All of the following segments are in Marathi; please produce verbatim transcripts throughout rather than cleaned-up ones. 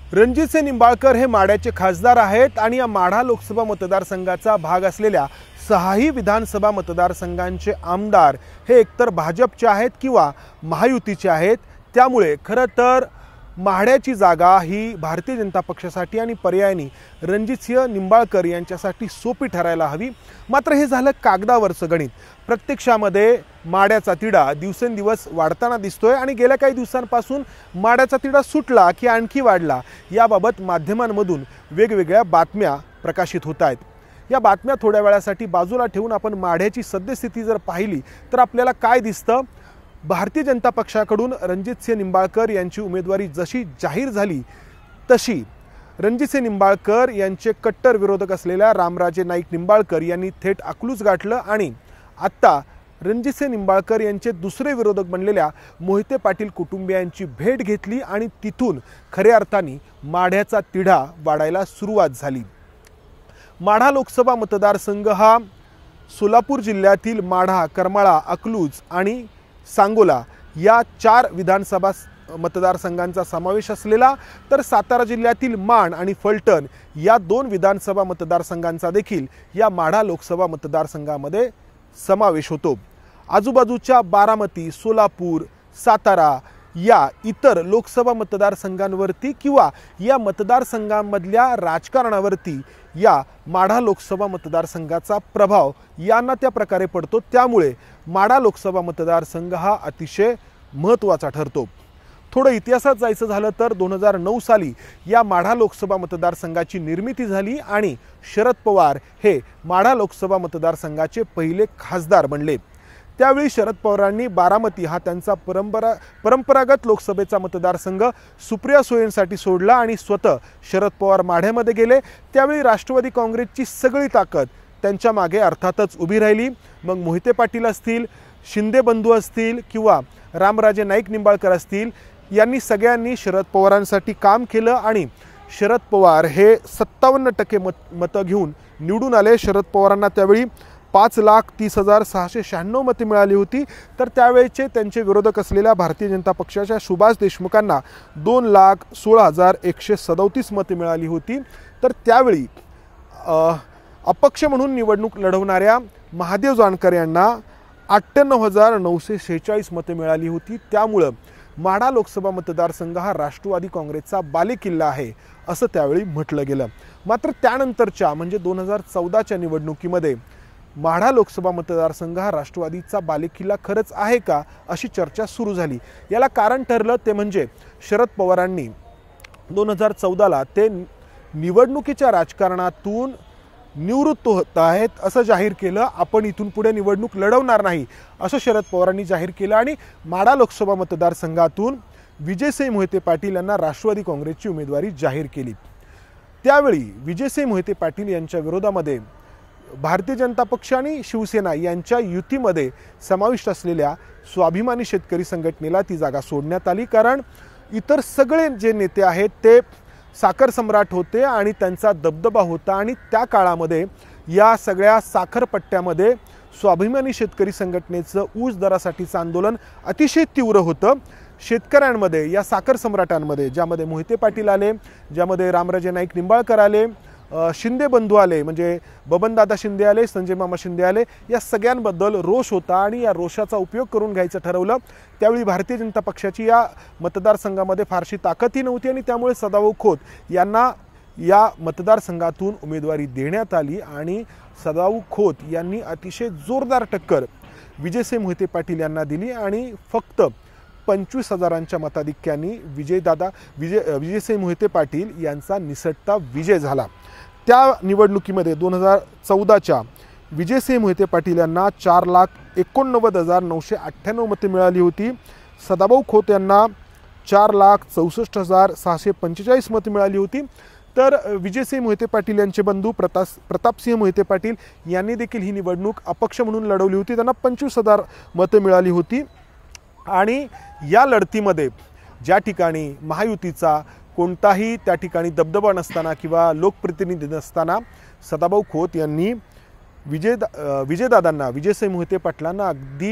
रणजितसिंह निंबाळकर हे माढ्याचे खासदार आहेत आणि या माढा लोकसभा मतदारसंघाचा भाग असलेल्या सहाही विधानसभा मतदारसंघांचे आमदार हे एकतर भाजपचे आहेत किंवा महायुतीचे आहेत। त्यामुळे खरं तर माढ्याची जागा ही भारतीय जनता पक्षासाठी आणि पर्यायाने रणजितसिंह निंबाळकर यांच्यासाठी सोपी ठरायला हवी। मात्र हे झालं कागदावरचं गणित। प्रत्यक्षामध्ये माढ्याचा तिढा दिवसेंदिवस वाढताना दिसतोय आणि गेल्या काही दिवसांपासून माढ्याचा तिढा सुटला की आणखी वाढला याबाबत माध्यमांमधून वेगवेगळ्या बातम्या प्रकाशित होत आहेत। या बातम्या थोड्या वेळासाठी बाजूला ठेवून आपण माढ्याची सद्यस्थिती जर पाहिली तर आपल्याला काय दिसतं? भारतीय जनता पक्षाकडून रणजितसिंह निंबाळकर यांची उमेदवारी जशी जाहीर झाली तशी रणजितसिंह निंबाळकर यांचे कट्टर विरोधक असलेल्या रामराजे नाईक निंबाळकर यांनी थेट अकलूज गाठलं आणि आत्ता रणजितसिंह निंबाळकर यांचे दुसरे विरोधक बनलेल्या मोहिते पाटील कुटुंबियांची भेट घेतली आणि तिथून खऱ्या अर्थाने माढ्याचा तिढा वाढायला सुरुवात झाली। माढा लोकसभा मतदारसंघ हा सोलापूर जिल्ह्यातील माढा, करमाळा, अकलूज आणि सांगोला या चार विधानसभा मतदारसंघांचा समावेश असलेला तर सातारा जिल्ह्यातील माण आणि फलटण या दोन विधानसभा मतदारसंघांचा देखील या माढा लोकसभा मतदारसंघामध्ये समावेश होतो। आजूबाजूच्या बारामती, सोलापूर, सातारा या इतर लोकसभा मतदारसंघांवरती किंवा या मतदारसंघांमधल्या राजकारणावरती या माढा लोकसभा मतदारसंघाचा प्रभाव यांना त्या प्रकारे पडतो। त्यामुळे माढा लोकसभा मतदारसंघ हा अतिशय महत्त्वाचा ठरतो। थोडं इतिहासात जायचं झालं तर दोन हजार नऊ साली या माढा लोकसभा मतदारसंघाची निर्मिती झाली आणि शरद पवार हे माढा लोकसभा मतदारसंघाचे पहिले खासदार बनले। त्यावेळी शरद पवारांनी बारामती हा त्यांचा परंपरा परंपरागत लोकसभेचा मतदारसंघ सुप्रिया सुळेंसाठी सोडला आणि स्वतः शरद पवार माढ्यामध्ये गेले। त्यावेळी राष्ट्रवादी काँग्रेसची सगळी ताकद त्यांच्या मागे अर्थातच उभी राहिली। मग मोहिते पाटील असतील, शिंदे बंधू असतील किंवा रामराजे नाईक निंबाळकर असतील, यांनी सगळ्यांनी शरद पवारांसाठी काम केलं आणि शरद पवार हे सत्तावन्न टक्के मत मतं घेऊन निवडून आले। शरद पवारांना त्यावेळी पाच लाख तीस हजार सहाशे शहाण्णव मते मिळाली होती, तर त्यावेळेचे त्यांचे विरोधक असलेल्या भारतीय जनता पक्षाच्या सुभाष देशमुखांना दोन लाख सोळा हजार एकशे सदोतीस मते मिळाली होती। तर त्यावेळी अपक्ष म्हणून निवडणूक लढवणाऱ्या महादेव जानकर यांना अठ्ठ्याण्णव हजार नऊशे शेहेचाळीस मते मिळाली होती। त्यामुळं माढा लोकसभा मतदारसंघ हा राष्ट्रवादी काँग्रेसचा बालेकिल्ला आहे असं त्यावेळी म्हटलं गेलं। मात्र त्यानंतरच्या म्हणजे दोन हजार चौदाच्या निवडणुकीमध्ये माढा लोकसभा मतदारसंघ हा राष्ट्रवादीचा बालेकिल्ला खरंच आहे का अशी चर्चा सुरू झाली। याला कारण ठरलं ते म्हणजे शरद पवारांनी दोन हजार चौदाला ते निवडणुकीच्या राजकारणातून निवृत्त होत आहेत असं जाहीर केलं। आपण इथून पुढे निवडणूक लढवणार नाही असं शरद पवारांनी जाहीर केलं आणि माढा लोकसभा मतदारसंघातून विजयसिंह मोहिते पाटील यांना राष्ट्रवादी काँग्रेसची उमेदवारी जाहीर केली। त्यावेळी विजयसिंह मोहिते पाटील यांच्या विरोधामध्ये भारतीय जनता पक्ष आणि शिवसेना यांच्या युतीमध्ये समाविष्ट असलेल्या स्वाभिमानी शेतकरी संघटनेला ती जागा सोडण्यात आली, कारण इतर सगळे जे नेते आहेत ते साखर सम्राट होते आणि त्यांचा दबदबा होता आणि त्या काळामध्ये या सगळ्या साखरपट्ट्यामध्ये स्वाभिमानी शेतकरी संघटनेचं ऊस दरासाठीचं आंदोलन अतिशय तीव्र होतं। शेतकऱ्यांमध्ये या साखर सम्राटांमध्ये ज्यामध्ये मोहिते पाटील आले, ज्यामध्ये रामराजे नाईक निंबाळकर आले, शिंदे बंधू आले म्हणजे बबनदादा शिंदे आले, संजय मामा शिंदे आले, या सगळ्यांबद्दल रोष होता आणि या रोषाचा उपयोग करून घ्यायचं ठरवलं। त्यावेळी भारतीय जनता पक्षाची या मतदारसंघामध्ये फारशी ताकदही नव्हती आणि त्यामुळे सदाभाऊ खोत यांना या मतदारसंघातून उमेदवारी देण्यात आली आणि सदाभाऊ खोत यांनी अतिशय जोरदार टक्कर विजयसिंह मोहिते पाटील यांना दिली आणि फक्त पंचवीस हजारांच्या मताधिक्याने विजयदादा विजय विजयसिंह मोहिते पाटील यांचा निसटता विजय झाला। त्या निवडणुकीमध्ये दोन हजार चौदाच्या विजयसिंह मोहिते पाटील यांना चार लाख एकोणनव्वद हजार नऊशे अठ्ठ्याण्णव मते मिळाली होती। सदाभाऊ खोत यांना चार लाख चौसष्ट हजार सहाशे पंचेचाळीस मते मिळाली होती। तर विजयसिंह मोहिते पाटील यांचे बंधू प्रताप प्रतापसिंह मोहिते पाटील यांनी देखील ही निवडणूक अपक्ष म्हणून लढवली होती। त्यांना पंचवीस हजार मते मिळाली होती आणि या लढतीमध्ये ज्या ठिकाणी महायुतीचा कोणताही त्या ठिकाणी दबदबा नसताना किंवा लोकप्रतिनिधी नसताना सदाभाऊ खोत यांनी विजय विजयदादांना विजयसिंह मोहिते पाटलांना अगदी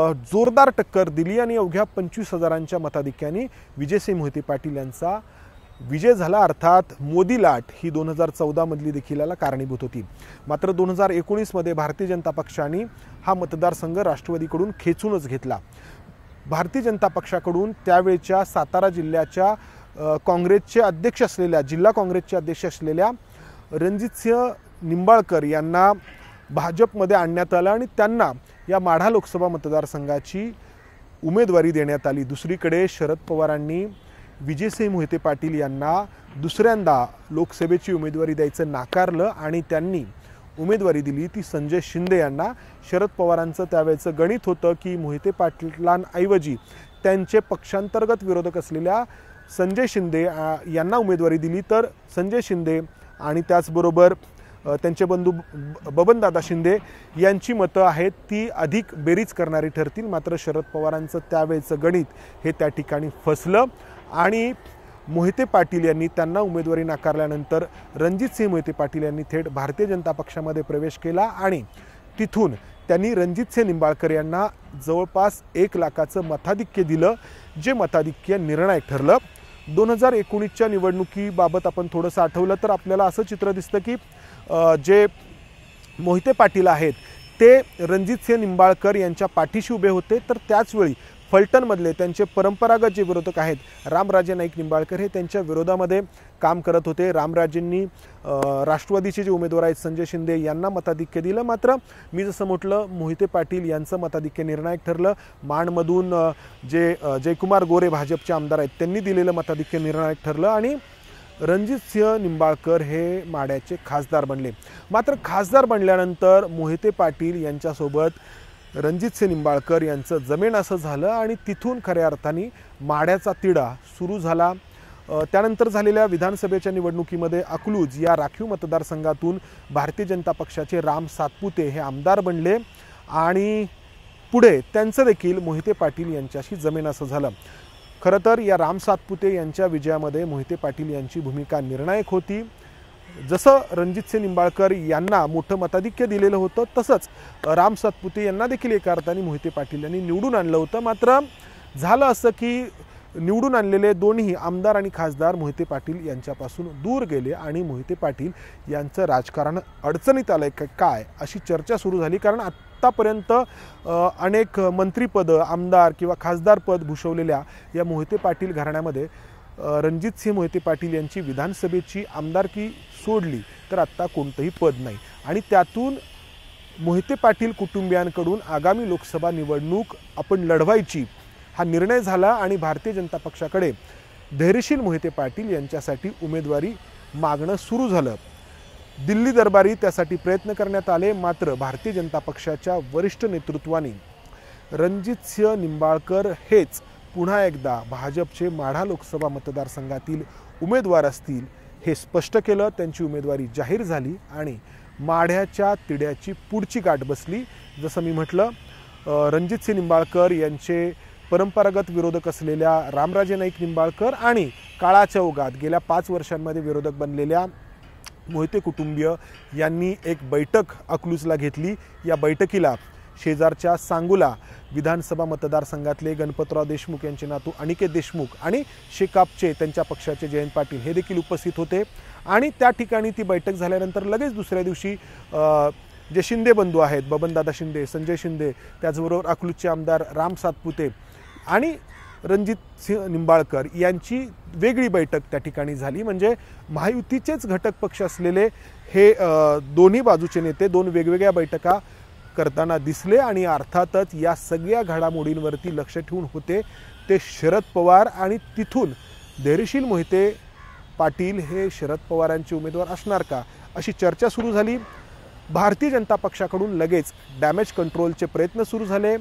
जोरदार टक्कर दिली आणि अवघ्या पंचवीस हजारांच्या मताधिक्याने विजयसिंह मोहिते पाटील यांचा विजय झाला, अर्थात मोदी लाट ही दोन हजार चौदामधली देखील याला कारणीभूत होती. मात्र दोन हजार एकोणीसमध्ये भारतीय जनता पक्षाने हा मतदारसंघ राष्ट्रवादीकडून खेचूनच घेतला. भारतीय जनता पक्षाकडून त्यावेळच्या सातारा जिल्ह्याच्या काँग्रेसचे अध्यक्ष असलेल्या जिल्हा काँग्रेसचे अध्यक्ष असलेल्या रणजितसिंह निंबाळकर यांना भाजपमध्ये आणण्यात आलं आणि त्यांना या माढा लोकसभा मतदारसंघाची उमेदवारी देण्यात आली. दुसरीकडे शरद पवारांनी विजयसिंह मोहिते पाटील यांना दुसऱ्यांदा लोकसभेची उमेदवारी द्यायचं नाकारलं आणि त्यांनी उमेदवारी दिली ती संजय शिंदे यांना. शरद पवारांचं त्यावेळेचं गणित होतं की मोहिते पाटलांऐवजी त्यांचे पक्षांतर्गत विरोधक असलेल्या संजय शिंदे यांना उमेदवारी दिली तर संजय शिंदे आणि त्याचबरोबर त्यांचे बंधू बबनदादा शिंदे यांची मतं आहेत ती अधिक बेरीज करणारी ठरतील. मात्र शरद पवारांचं त्यावेळेचं गणित हे त्या ठिकाणी फसलं आणि मोहिते पाटील यांनी त्यांना उमेदवारी नाकारल्यानंतर रणजितसिंह मोहिते पाटील यांनी थेट भारतीय जनता पक्षामध्ये प्रवेश केला आणि तिथून त्यांनी रणजितसिंह निंबाळकर यांना जवळपास एक लाखाचं मताधिक्य दिलं, जे मताधिक्य निर्णायक ठरलं. दोन हजार एकोणीसच्या निवडणुकीबाबत आपण थोडंसं आठवलं तर आपल्याला असं चित्र दिसतं की जे मोहिते पाटील आहेत ते रणजितसिंह निंबाळकर यांच्या पाठीशी उभे होते, तर त्याचवेळी फलटणमधले त्यांचे परंपरागत जे विरोधक आहेत रामराजे नाईक निंबाळकर हे त्यांच्या विरोधामध्ये काम करत होते. रामराजेंनी राष्ट्रवादीचे जे उमेदवार आहेत संजय शिंदे यांना मताधिक्य दिलं. मात्र मी जसं म्हटलं मोहिते पाटील यांचं मताधिक्य निर्णायक ठरलं. माणमधून जे जयकुमार गोरे भाजपचे आमदार आहेत त्यांनी दिलेलं मताधिक्य निर्णायक ठरलं आणि रणजितसिंह निंबाळकर हे माढ्याचे खासदार बनले. मात्र खासदार बनल्यानंतर मोहिते पाटील यांच्यासोबत रणजितसिंह निंबाळकर यांचं जमेन असं झालं आणि तिथून खऱ्या अर्थाने माढ्याचा तिढा सुरू झाला. त्यानंतर झालेल्या विधानसभेच्या निवडणुकीमध्ये अकलूज या राखीव मतदारसंघातून भारतीय जनता पक्षाचे राम सातपुते हे आमदार बनले आणि पुढे त्यांचं देखील मोहिते पाटील यांच्याशी जमेन असं झालं. खरं तर या राम सातपुते यांच्या विजयामध्ये मोहिते पाटील यांची भूमिका निर्णायक होती. जसं रणजितसिंह निंबाळकर यांना मोठं मताधिक्य दिलेलं होतं तसंच राम सातपुते यांना देखील एका अर्थाने मोहिते पाटील यांनी निवडून आणलं होतं. मात्र झालं असं की निवडून आणलेले दोन्ही आमदार आणि खासदार मोहिते पाटील यांच्यापासून दूर गेले आणि मोहिते पाटील यांचं राजकारण अडचणीत आलंय का काय अशी चर्चा सुरू झाली. कारण आत्तापर्यंत अनेक मंत्रिपदं आमदार किंवा खासदार पद भूषवलेल्या या मोहिते पाटील घराण्यामध्ये रणजितसिंह मोहिते पाटील यांची विधानसभेची आमदारकी सोडली तर आत्ता कोणतंही पद नाही आणि त्यातून मोहिते पाटील कुटुंबियांकडून आगामी लोकसभा निवडणूक आपण लढवायची हा निर्णय झाला आणि भारतीय जनता पक्षाकडे धैर्यशील मोहिते पाटील यांच्यासाठी उमेदवारी मागणं सुरू झालं. दिल्ली दरबारी त्यासाठी प्रयत्न करण्यात आले. मात्र भारतीय जनता पक्षाच्या वरिष्ठ नेतृत्वाने रणजितसिंह निंबाळकर हेच पुन्हा एकदा भाजपचे माढा लोकसभा मतदारसंघातील उमेदवार असतील हे स्पष्ट केलं. त्यांची उमेदवारी जाहीर झाली आणि माढ्याच्या तिढ्याची पुढची गाठ बसली. जसं मी म्हटलं रणजितसिंह निंबाळकर यांचे परंपरागत विरोधक असलेल्या रामराजे नाईक निंबाळकर आणि काळाच्या ओघात गेल्या पाच वर्षांमध्ये विरोधक बनलेल्या मोहिते कुटुंबीय यांनी एक बैठक अकलूजला घेतली. या बैठकीला शेजारच्या सांगोला विधानसभा मतदारसंघातले गणपतराव देशमुख यांचे नातू अनिकेत देशमुख आणि शेकापचे त्यांच्या पक्षाचे जयंत पाटील हे देखील उपस्थित होते आणि त्या ठिकाणी ती बैठक झाल्यानंतर लगेच दुसऱ्या दिवशी जे शिंदे बंधू आहेत बबनदादा शिंदे संजय शिंदे त्याचबरोबर अकलूजचे आमदार राम सातपुते आणि रणजितसिंह निंबाळकर यांची वेगळी बैठक त्या ठिकाणी झाली. म्हणजे महायुतीचेच घटक पक्ष असलेले हे दोन्ही बाजूचे नेते दोन वेगवेगळ्या बैठका करताना दिसले आणि अर्थातच या सगळ्या घडामोडींवरती लक्ष ठेवून होते ते शरद पवार आणि तिथून धैर्यशील मोहिते पाटील हे शरद पवारांचे उमेदवार असणार का अशी चर्चा सुरू झाली. भारतीय जनता पक्षाकडून लगेच डॅमेज कंट्रोलचे प्रयत्न सुरू झाले.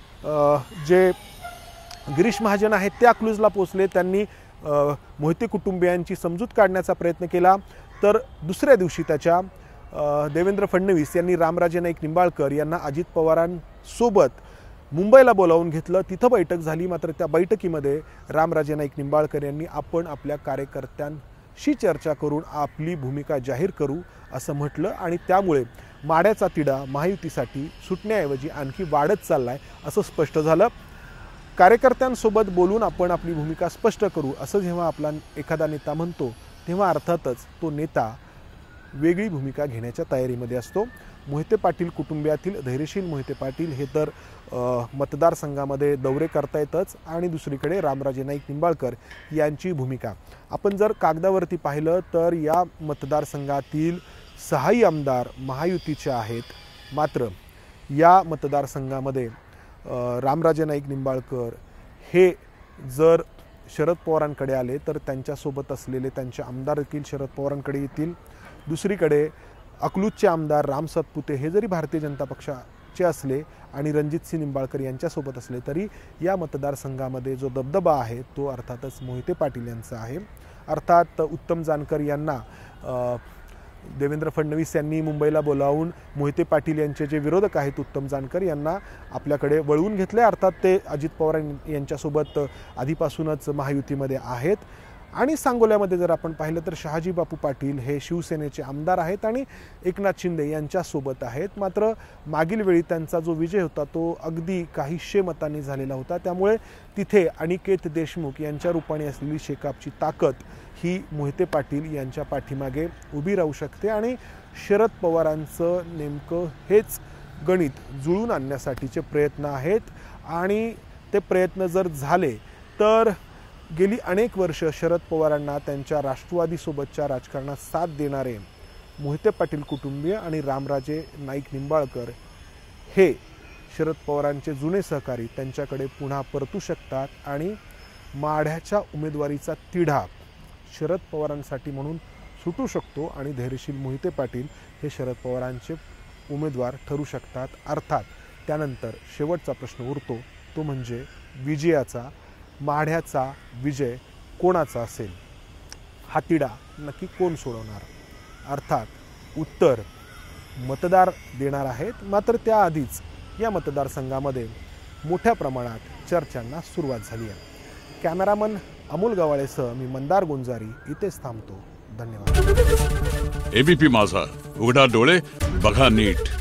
जे गिरीश महाजन आहेत ते अकलूजला पोहोचले. त्यांनी मोहिते कुटुंबियांची समजूत काढण्याचा प्रयत्न केला. तर दुसऱ्या दिवशी त्याच्या देवेंद्र फडणवीस यांनी रामराजे नाईक निंबाळकर यांना अजित पवारांसोबत मुंबईला बोलावून घेतलं. तिथं बैठक झाली. मात्र त्या बैठकीमध्ये रामराजे नाईक निंबाळकर यांनी आपण आपल्या कार्यकर्त्यांशी चर्चा करून आपली भूमिका जाहीर करू असं म्हटलं आणि त्यामुळे माढ्याचा तिढा महायुतीसाठी सुटण्याऐवजी आणखी वाढत चाललाय असं स्पष्ट झालं. कार्यकर्त्यांसोबत बोलून आपण आपली भूमिका स्पष्ट करू असं जेव्हा आपला एखादा नेता म्हणतो तेव्हा अर्थातच तो नेता वेगळी भूमिका घेण्याच्या तयारीमध्ये असतो। मोहिते पाटील कुटुंबियातील धैर्यशील मोहिते पाटील हे तर मतदारसंघामध्ये दौरे करतायतच आणि दुसरीकडे रामराजे नाईक निंबाळकर यांची भूमिका आपण जर कागदावरती पाहिलं तर या मतदारसंघातील सहाही आमदार महायुतीचे आहेत। मात्र या मतदारसंघामध्ये रामराजे नाईक निंबाळकर हे जर शरद पवारांकडे आले तर त्यांच्यासोबत असलेले त्यांचे आमदार देखील शरद पवारांकडे येतील। दुसरीकडे अकलूजचे आमदार राम सातपुते हे जरी भारतीय जनता पक्षाचे असले आणि रणजितसिंह निंबाळकर यांच्यासोबत असले तरी या मतदारसंघामध्ये जो दबदबा आहे तो अर्थातच मोहिते पाटील यांचा आहे। अर्थात उत्तम जानकर यांना देवेंद्र फडणवीस यांनी मुंबईला बोलावून मोहिते पाटील यांचे जे विरोधक आहेत उत्तम जानकर यांना आपल्याकडे वळवून घेतले। अर्थात ते अजित पवार यांच्यासोबत आधीपासूनच महायुतीमध्ये आहेत। आणि सांगोल्यामध्ये जर आपण पाहिलं तर शहाजी बापू पाटील हे शिवसेनेचे आमदार आहेत आणि एकनाथ शिंदे यांच्यासोबत आहेत। मात्र मागील वेळी त्यांचा जो विजय होता तो अगदी काहीशे मतांनी झालेला होता, त्यामुळे तिथे अनिकेत देशमुख यांच्या रूपाने असलेली शेकापची ताकद ही मोहिते पाटील यांच्या पाठीमागे उभी राहू शकते आणि शरद पवारांचं नेमकं हेच गणित जुळून आणण्यासाठीचे प्रयत्न आहेत। आणि ते प्रयत्न जर झाले तर गेली अनेक वर्ष शरद पवारांना त्यांच्या राष्ट्रवादीसोबतच्या राजकारणात साथ देणारे मोहिते पाटील कुटुंबीय आणि रामराजे नाईक निंबाळकर हे शरद पवारांचे जुने सहकारी त्यांच्याकडे पुन्हा परतू शकतात आणि माढ्याच्या उमेदवारीचा तिढा शरद पवारांसाठी म्हणून सुटू शकतो आणि धैर्यशील मोहिते पाटील हे शरद पवारांचे उमेदवार ठरू शकतात। अर्थात त्यानंतर शेवटचा प्रश्न उरतो तो म्हणजे विजयाचा। माढ्याचा विजय कोणाचा असेल, हा तिढा नक्की कोण सोडवणार? अर्थात उत्तर मतदार देणार आहेत। मात्र त्याआधीच या मतदारसंघामध्ये मोठ्या प्रमाणात चर्चांना सुरुवात झाली आहे। कॅमेरामन अमोल गवाळेसह मी मंदार गुंजारी इथेच थांबतो। धन्यवाद। एबीपी माझा, उघडा डोळे बघा नीट।